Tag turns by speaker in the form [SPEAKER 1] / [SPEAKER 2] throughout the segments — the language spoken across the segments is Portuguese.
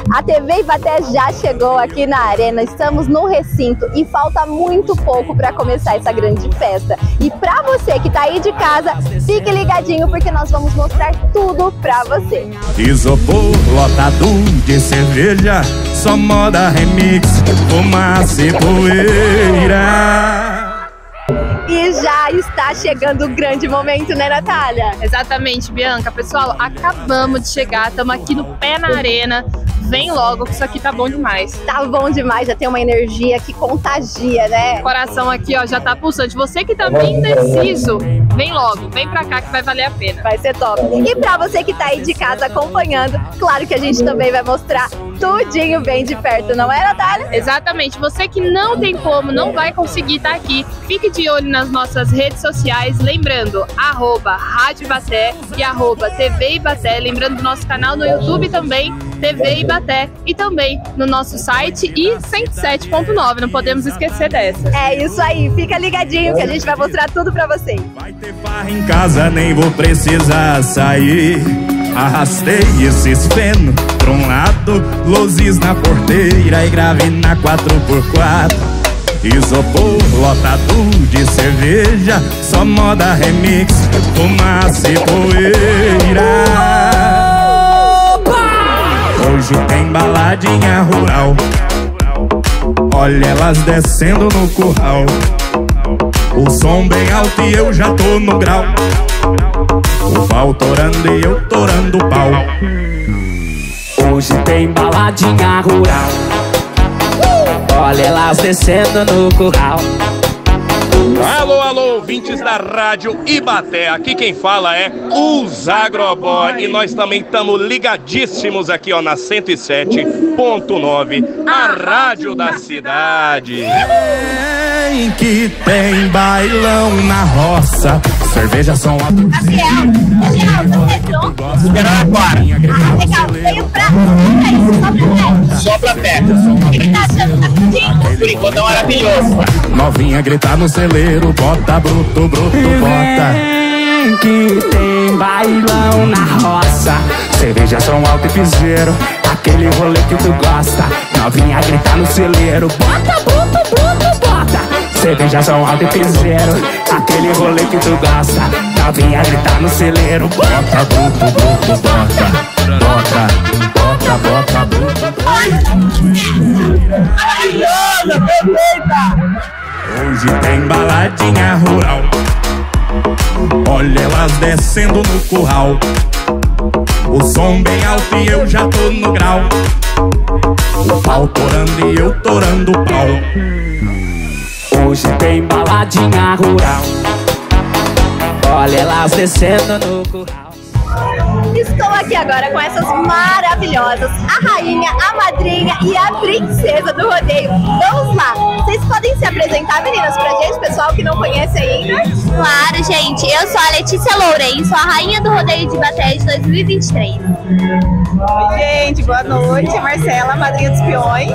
[SPEAKER 1] A TV Ibaté já chegou aqui na arena, estamos no recinto e falta muito pouco para começar essa grande festa. E para você que tá aí de casa, fique ligadinho porque nós vamos mostrar tudo para você.
[SPEAKER 2] Isopor lotado de cerveja, só moda remix, fumaça e poeira.
[SPEAKER 1] E já está chegando o grande momento, né, Natália?
[SPEAKER 3] Exatamente, Bianca. Pessoal, acabamos de chegar, estamos aqui no pé na arena. Vem logo, que isso aqui tá bom demais.
[SPEAKER 1] Tá bom demais, já tem uma energia que contagia, né?
[SPEAKER 3] O coração aqui, ó, já tá pulsante. Você que tá bem indeciso, vem logo, vem pra cá que vai valer a pena.
[SPEAKER 1] Vai ser top. E pra você que tá aí de casa acompanhando, claro que a gente também vai mostrar tudinho bem de perto, não é, Natália?
[SPEAKER 3] Exatamente. Você que não tem como, não vai conseguir estar aqui, fique de olho nas nossas redes sociais, lembrando, @Rádio Ibaté e @TV Ibaté, lembrando do nosso canal no YouTube também, TV Ibaté, e também no nosso site e 107.9, não podemos esquecer dessa.
[SPEAKER 1] É isso aí, fica ligadinho que a gente vai mostrar tudo pra vocês.
[SPEAKER 2] Vai ter farra em casa, nem vou precisar sair. Arrastei esses feno pra um lado, luzes na porteira e grave na 4x4. Isopor lotado de cerveja, só moda remix, fumaça e poeira. Hoje tem baladinha rural, olha elas descendo no curral. O som bem alto e eu já tô no grau. O pau torando e eu torando o pau.
[SPEAKER 4] Hoje tem baladinha rural, olha elas descendo no curral.
[SPEAKER 5] Alô, alô, ouvintes da Rádio Ibaté, aqui quem fala é o Zagroboy e nós também estamos ligadíssimos aqui ó na 107.9, a rádio da cidade.
[SPEAKER 2] Tem que tem bailão na roça, cerveja, som alto.
[SPEAKER 6] Só pra perto. Por enquanto é maravilhoso.
[SPEAKER 2] Novinha gritar no celeiro, bota bruto, bruto, bota.
[SPEAKER 4] Vem que tem bailão na roça, cerveja, som alto e piseiro, aquele rolê que tu gosta. Novinha gritar no celeiro, bota bruto, bruto, bota. Cerveja, som alto e piseiro, aquele rolê que tu gosta. Novinha gritar no celeiro,
[SPEAKER 2] bota bruto, bruto, bota. Bota, bota, bota, bruto.
[SPEAKER 6] Maravilhosa, perfeita!
[SPEAKER 2] Hoje tem baladinha rural, olha elas descendo no curral. O som bem alto e eu já tô no grau. O pau torando e eu torando o pau.
[SPEAKER 4] Hoje tem baladinha rural, olha elas descendo no curral.
[SPEAKER 1] Estou aqui agora com essas maravilhosas, a rainha, a madrinha e a princesa do rodeio. Vamos lá, vocês podem se apresentar, meninas, pra gente, pessoal que não conhece ainda?
[SPEAKER 7] Claro, gente, eu sou a Letícia Louren, sou a rainha do rodeio de Ibaté de 2023.
[SPEAKER 8] Oi, gente, boa noite, Marcela, madrinha dos peões.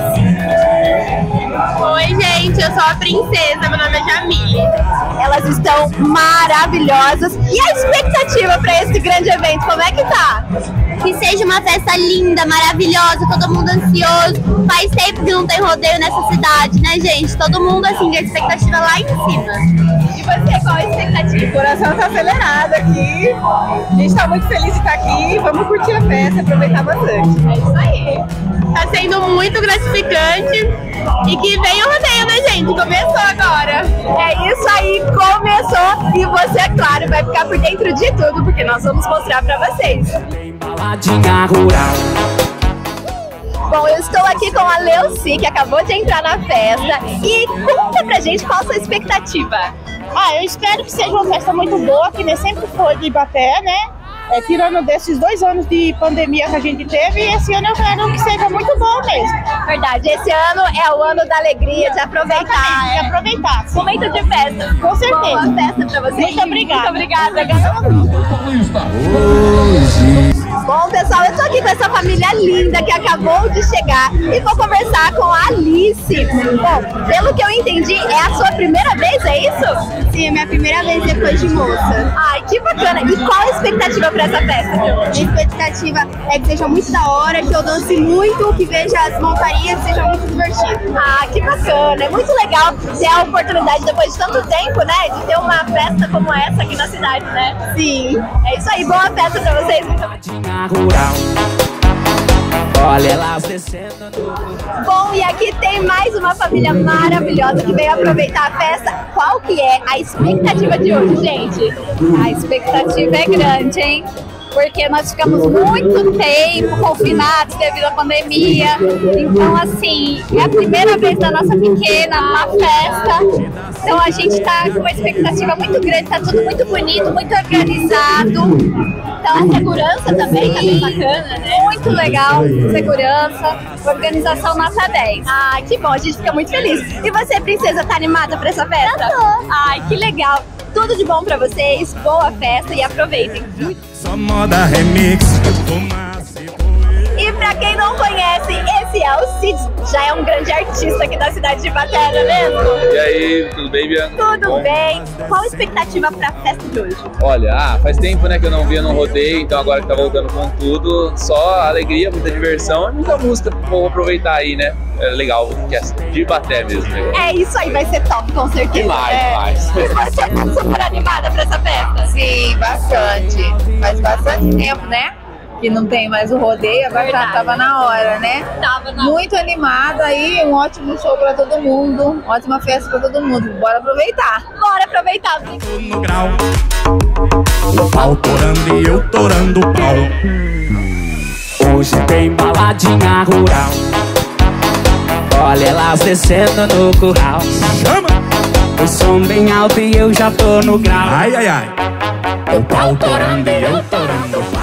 [SPEAKER 7] Oi, gente, eu sou a princesa, meu nome é Jamile.
[SPEAKER 1] Elas estão maravilhosas. E a expectativa para esse grande evento, como é que tá?
[SPEAKER 7] Que seja uma festa linda, maravilhosa, todo mundo ansioso. Faz tempo que não tem rodeio nessa cidade, né, gente? Todo mundo, assim, com a expectativa lá em cima.
[SPEAKER 1] E você, qual a expectativa?
[SPEAKER 8] O coração tá acelerado aqui. A gente tá muito feliz de estar aqui. Vamos curtir a festa, aproveitar bastante.
[SPEAKER 1] É isso aí.
[SPEAKER 7] Tá sendo muito gratificante. E que vem o rodeio, né, gente? Começou agora.
[SPEAKER 1] É isso aí, começou. E você, é claro, vai ficar por dentro de tudo, porque nós vamos mostrar pra vocês.
[SPEAKER 4] Baladinha rural.
[SPEAKER 1] Bom, eu estou aqui com a Leuci, que acabou de entrar na festa. E conta pra gente qual a sua expectativa.
[SPEAKER 9] Eu espero que seja uma festa muito boa, que nem sempre foi de Ibaté, né? Tirando desses 2 anos de pandemia que a gente teve, e esse ano eu quero que seja muito bom mesmo.
[SPEAKER 1] Verdade, esse ano é o ano da alegria, de aproveitar.
[SPEAKER 9] De aproveitar. Sim.
[SPEAKER 1] Momento de festa.
[SPEAKER 9] Com certeza.
[SPEAKER 1] Boa festa pra vocês.
[SPEAKER 9] Muito obrigada.
[SPEAKER 1] Muito obrigada.
[SPEAKER 2] Hoje
[SPEAKER 1] Bom, pessoal, eu tô aqui com essa família linda que acabou de chegar e vou conversar com a Alice. Bom, pelo que eu entendi, é a sua primeira vez, é isso?
[SPEAKER 7] Sim, é minha primeira vez depois de moça.
[SPEAKER 1] Ai, que bacana. E qual a expectativa pra essa festa?
[SPEAKER 7] A expectativa é que seja muito da hora, que eu dance muito, que veja as montarias, seja muito divertido.
[SPEAKER 1] Ah, que bacana. É muito legal ter a oportunidade, depois de tanto tempo, né, de ter uma festa como essa aqui na cidade, né?
[SPEAKER 7] Sim.
[SPEAKER 1] É isso aí. Boa festa pra vocês.
[SPEAKER 4] Olha elas descendo
[SPEAKER 1] Bom, e aqui tem mais uma família maravilhosa que veio aproveitar a festa. Qual que é a expectativa de hoje, gente?
[SPEAKER 10] A expectativa é grande, hein? Porque nós ficamos muito tempo confinados devido à pandemia. Então, assim, é a primeira vez da nossa pequena numa festa. Então, a gente tá com uma expectativa muito grande, tá tudo muito bonito, muito organizado.
[SPEAKER 1] Então, a segurança também tá bem bacana, né?
[SPEAKER 10] Muito legal, segurança, organização nota 10.
[SPEAKER 1] Ah, que bom, a gente fica muito feliz. E você, princesa, tá animada pra essa festa?
[SPEAKER 7] Eu tô.
[SPEAKER 1] Ai, que legal. Tudo de bom pra vocês, boa festa e aproveitem.
[SPEAKER 2] Só moda remix.
[SPEAKER 1] E pra quem não conhece, esse é o Cid. Já é um grande artista aqui da cidade de Ibaté, não é mesmo?
[SPEAKER 11] E aí, tudo bem, Bianca?
[SPEAKER 1] Tudo bem. Qual a expectativa pra festa de hoje?
[SPEAKER 11] Olha, faz tempo, né, que eu não via num rodeio, então agora que tá voltando com tudo, só alegria, muita diversão e muita música. Vou aproveitar aí, né? É legal, que é de Ibaté mesmo. Né?
[SPEAKER 1] É isso aí, vai ser top, com certeza.
[SPEAKER 11] Demais.
[SPEAKER 1] E você tá super animada pra essa festa?
[SPEAKER 12] Sim, bastante. Faz bastante tempo, né? Que não tem mais o rodeio, agora já tava na hora, né? Muito animada aí, um ótimo show pra todo mundo, ótima festa pra todo mundo. Bora aproveitar.
[SPEAKER 1] Bora aproveitar.
[SPEAKER 2] No grau. O pau torando e eu torando o pau.
[SPEAKER 4] Hoje tem baladinha rural. Olha elas descendo no curral.
[SPEAKER 2] Chama!
[SPEAKER 4] O som bem alto e eu já tô no grau.
[SPEAKER 2] Ai, ai, ai. O pau torando e eu torando o pau.